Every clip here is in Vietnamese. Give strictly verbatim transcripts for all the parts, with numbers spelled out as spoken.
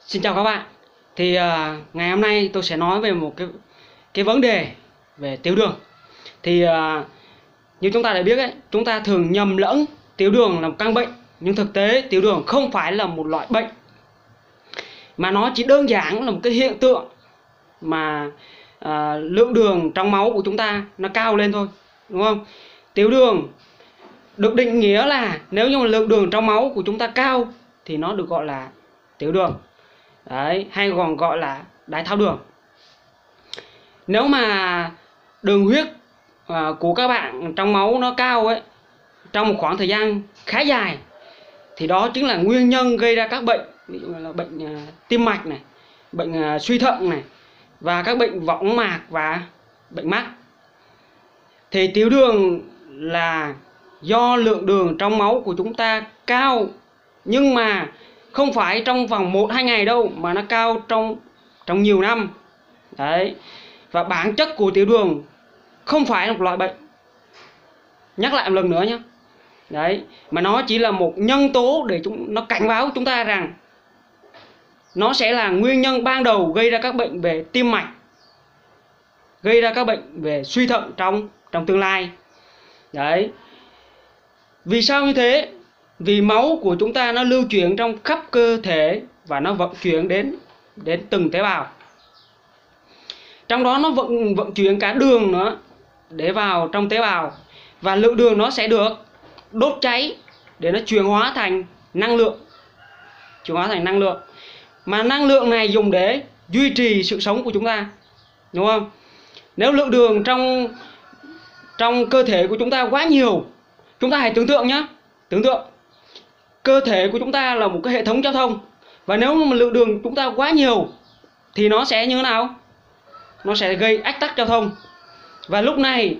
Xin chào các bạn. Thì uh, ngày hôm nay tôi sẽ nói về một cái cái vấn đề về tiểu đường. Thì uh, như chúng ta đã biết ấy, chúng ta thường nhầm lẫn tiểu đường là một căn bệnh, nhưng thực tế tiểu đường không phải là một loại bệnh, mà nó chỉ đơn giản là một cái hiện tượng mà uh, lượng đường trong máu của chúng ta nó cao lên thôi, đúng không? Tiểu đường được định nghĩa là nếu như mà lượng đường trong máu của chúng ta cao thì nó được gọi là tiểu đường. Đấy, hay còn gọi là đái tháo đường. Nếu mà đường huyết uh, của các bạn trong máu nó cao ấy, trong một khoảng thời gian khá dài, thì đó chính là nguyên nhân gây ra các bệnh, ví dụ là bệnh uh, tim mạch này, bệnh uh, suy thận này, và các bệnh võng mạc và bệnh mắt. Thì tiểu đường là do lượng đường trong máu của chúng ta cao, nhưng mà không phải trong vòng một hai ngày đâu, mà nó cao trong trong nhiều năm. Đấy. Và bản chất của tiểu đường không phải là một loại bệnh. Nhắc lại một lần nữa nhé. Đấy, mà nó chỉ là một nhân tố để chúng nó cảnh báo chúng ta rằng nó sẽ là nguyên nhân ban đầu gây ra các bệnh về tim mạch, gây ra các bệnh về suy thận trong trong tương lai. Đấy. Vì sao như thế? Vì máu của chúng ta nó lưu chuyển trong khắp cơ thể và nó vận chuyển đến đến từng tế bào. Trong đó nó vận vận chuyển cả đường nữa để vào trong tế bào, và lượng đường nó sẽ được đốt cháy để nó chuyển hóa thành năng lượng. Chuyển hóa thành năng lượng. Mà năng lượng này dùng để duy trì sự sống của chúng ta. Đúng không? Nếu lượng đường trong trong cơ thể của chúng ta quá nhiều, chúng ta hãy tưởng tượng nhé. Tưởng tượng cơ thể của chúng ta là một cái hệ thống giao thông, và nếu mà lượng đường chúng ta quá nhiều thì nó sẽ như thế nào? Nó sẽ gây ách tắc giao thông. Và lúc này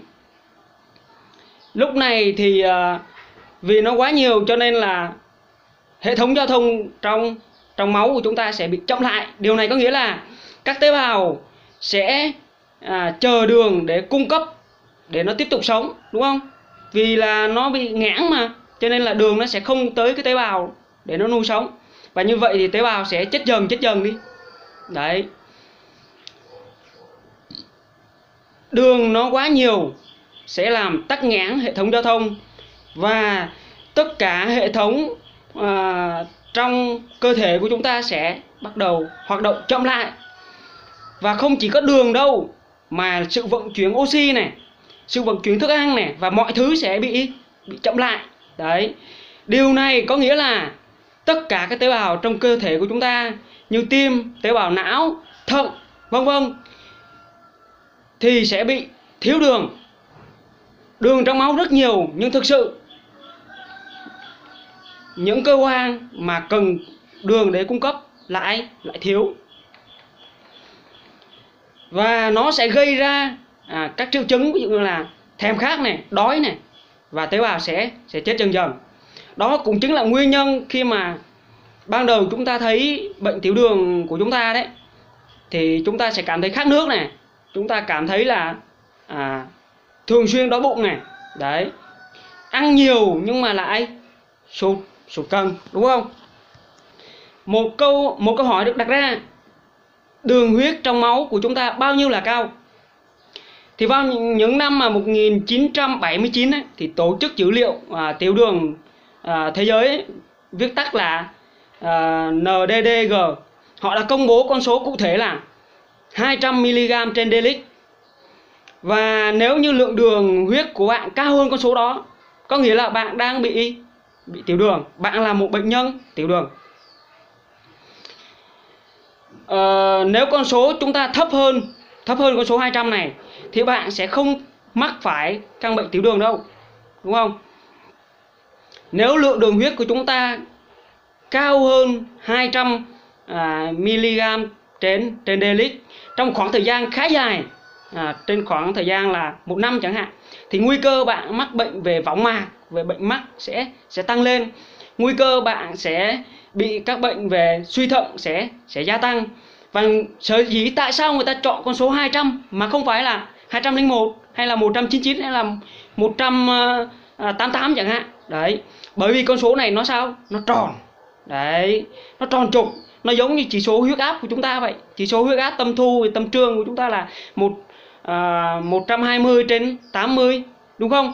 lúc này thì uh, vì nó quá nhiều cho nên là hệ thống giao thông trong trong máu của chúng ta sẽ bị chậm lại. Điều này có nghĩa là các tế bào sẽ à, chờ đường để cung cấp để nó tiếp tục sống, đúng không? Vì là nó bị nghẽn mà, cho nên là đường nó sẽ không tới cái tế bào để nó nuôi sống. Và như vậy thì tế bào sẽ chết dần chết dần đi. Đấy. Đường nó quá nhiều sẽ làm tắc nghẽn hệ thống giao thông, và tất cả hệ thống à, trong cơ thể của chúng ta sẽ bắt đầu hoạt động chậm lại. Và không chỉ có đường đâu, mà sự vận chuyển oxy này, sự vận chuyển thức ăn này, và mọi thứ sẽ bị bị chậm lại. Đấy. Điều này có nghĩa là tất cả các tế bào trong cơ thể của chúng ta như tim, tế bào não, thận, vân vân thì sẽ bị thiếu đường. Đường trong máu rất nhiều, nhưng thực sự những cơ quan mà cần đường để cung cấp lại lại thiếu. Và nó sẽ gây ra à, các triệu chứng, ví dụ như là thèm khát này, đói này, và tế bào sẽ sẽ chết dần dần. Đó cũng chính là nguyên nhân khi mà ban đầu chúng ta thấy bệnh tiểu đường của chúng ta đấy, thì chúng ta sẽ cảm thấy khát nước này, chúng ta cảm thấy là à, thường xuyên đói bụng này. Đấy. Ăn nhiều nhưng mà lại sụt sụt cân, đúng không? Một câu một câu hỏi được đặt ra: đường huyết trong máu của chúng ta bao nhiêu là cao? Thì vào những năm mà một nghìn chín trăm bảy mươi chín ấy, thì tổ chức dữ liệu à, tiểu đường à, thế giới ấy, viết tắt là à, en đê đê giê, họ đã công bố con số cụ thể là hai trăm mi-li-gam trên dl. Và nếu như lượng đường huyết của bạn cao hơn con số đó, có nghĩa là bạn đang bị bị tiểu đường, bạn là một bệnh nhân tiểu đường. Ờ, nếu con số chúng ta thấp hơn thấp hơn con số hai trăm này thì bạn sẽ không mắc phải căn bệnh tiểu đường đâu, đúng không? Nếu lượng đường huyết của chúng ta cao hơn hai trăm à, mi-li-gam trên trên dl trong khoảng thời gian khá dài, à, trên khoảng thời gian là một năm chẳng hạn, thì nguy cơ bạn mắc bệnh về võng mạc, về bệnh mắt sẽ sẽ tăng lên. Nguy cơ bạn sẽ bị các bệnh về suy thận sẽ sẽ gia tăng. Và sở dĩ tại sao người ta chọn con số hai trăm mà không phải là hai trăm lẻ một hay là một trăm chín mươi chín hay là một trăm tám mươi tám chẳng hạn. Đấy, bởi vì con số này nó sao? Nó tròn. Đấy, nó tròn trục, nó giống như chỉ số huyết áp của chúng ta vậy. Chỉ số huyết áp tâm thu, tâm trương của chúng ta là một à, một trăm hai mươi trên tám mươi, đúng không?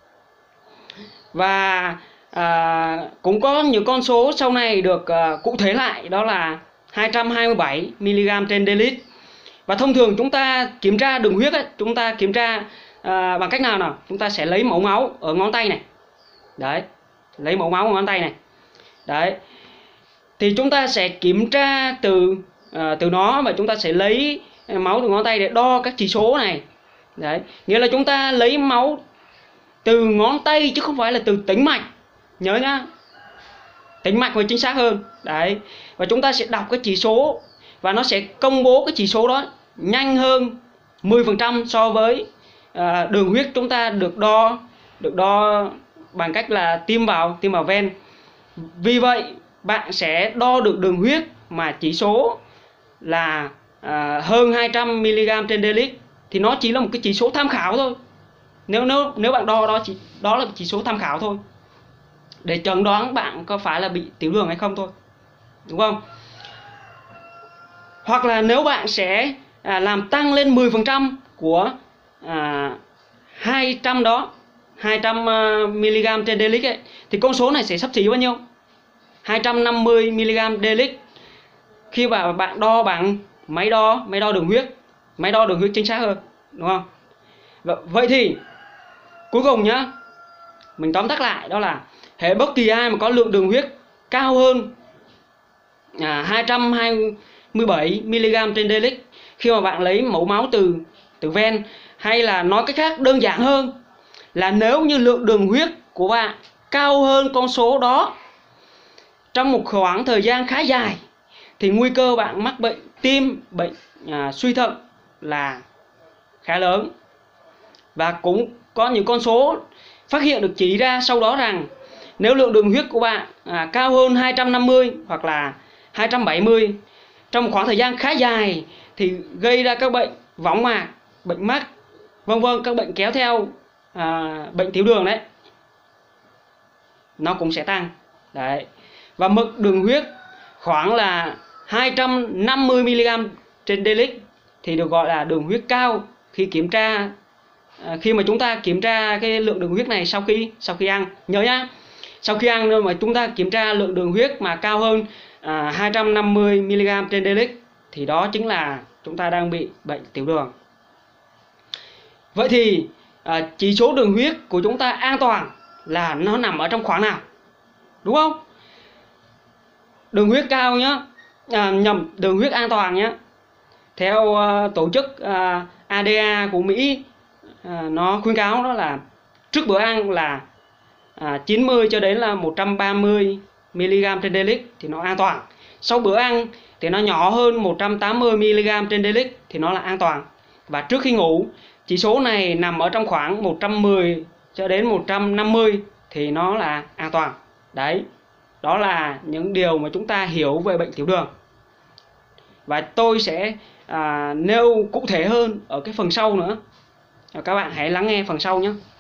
Và à, cũng có những con số sau này được à, cụ thể lại, đó là hai trăm hai mươi bảy mi-li-gam trên dl. Và thông thường chúng ta kiểm tra đường huyết ấy, chúng ta kiểm tra à, bằng cách nào nào? Chúng ta sẽ lấy mẫu máu ở ngón tay này. Đấy, lấy mẫu máu ở ngón tay này. Đấy. Thì chúng ta sẽ kiểm tra từ à, từ nó, và chúng ta sẽ lấy máu từ ngón tay để đo các chỉ số này. Đấy, nghĩa là chúng ta lấy máu từ ngón tay chứ không phải là từ tĩnh mạch. Nhớ nhá. Tĩnh mạch mới chính xác hơn. Đấy. Và chúng ta sẽ đọc cái chỉ số và nó sẽ công bố cái chỉ số đó nhanh hơn mười phần trăm so với à, đường huyết chúng ta được đo được đo bằng cách là tiêm vào tiêm vào ven. Vì vậy bạn sẽ đo được đường huyết mà chỉ số là à, hơn hai trăm mi-li-gam trên dl thì nó chỉ là một cái chỉ số tham khảo thôi. Nếu nếu nếu bạn đo đó chỉ đó là chỉ số tham khảo thôi, để chẩn đoán bạn có phải là bị tiểu đường hay không thôi, đúng không? Hoặc là nếu bạn sẽ à, làm tăng lên mười phần trăm của à, hai trăm đó, hai trăm mi-li-gam trên dl ấy, thì con số này sẽ xấp xỉ bao nhiêu? hai trăm năm mươi mi-li-gam dl. Khi mà bạn đo bằng máy đo máy đo đường huyết, máy đo đường huyết chính xác hơn, đúng không? Vậy thì cuối cùng nhá, mình tóm tắt lại đó là hệ bất kỳ ai mà có lượng đường huyết cao hơn à, hai trăm hai mươi bảy mi-li-gam trên dl, khi mà bạn lấy mẫu máu từ từ ven, hay là nói cách khác đơn giản hơn là nếu như lượng đường huyết của bạn cao hơn con số đó trong một khoảng thời gian khá dài, thì nguy cơ bạn mắc bệnh tim, bệnh à, suy thận là khá lớn. Và cũng có những con số phát hiện được chỉ ra sau đó rằng nếu lượng đường huyết của bạn à, cao hơn hai trăm năm mươi hoặc là hai trăm bảy mươi trong một khoảng thời gian khá dài thì gây ra các bệnh võng mạc, bệnh mắt, vân vân, các bệnh kéo theo à, bệnh tiểu đường đấy, nó cũng sẽ tăng. Đấy. Và mực đường huyết khoảng là hai trăm năm mươi mi-li-gam trên dl thì được gọi là đường huyết cao khi kiểm tra à, khi mà chúng ta kiểm tra cái lượng đường huyết này sau khi sau khi ăn. Nhớ nhá, sau khi ăn mà chúng ta kiểm tra lượng đường huyết mà cao hơn à, hai trăm năm mươi mi-li-gam trên dl thì đó chính là chúng ta đang bị bệnh tiểu đường. Vậy thì à, chỉ số đường huyết của chúng ta an toàn là nó nằm ở trong khoảng nào, đúng không? Đường huyết cao nhá, à, nhầm, đường huyết an toàn nhá, theo uh, tổ chức uh, a đê a của Mỹ, uh, nó khuyến cáo đó là trước bữa ăn là uh, chín mươi cho đến là một trăm ba mươi mi-li-gam trên dl thì nó an toàn. Sau bữa ăn thì nó nhỏ hơn một trăm tám mươi mi-li-gam trên dl thì nó là an toàn. Và trước khi ngủ, chỉ số này nằm ở trong khoảng một trăm mười cho đến một trăm năm mươi thì nó là an toàn. Đấy, đó là những điều mà chúng ta hiểu về bệnh tiểu đường. Và tôi sẽ à, nêu cụ thể hơn ở cái phần sau nữa. Các bạn hãy lắng nghe phần sau nhé.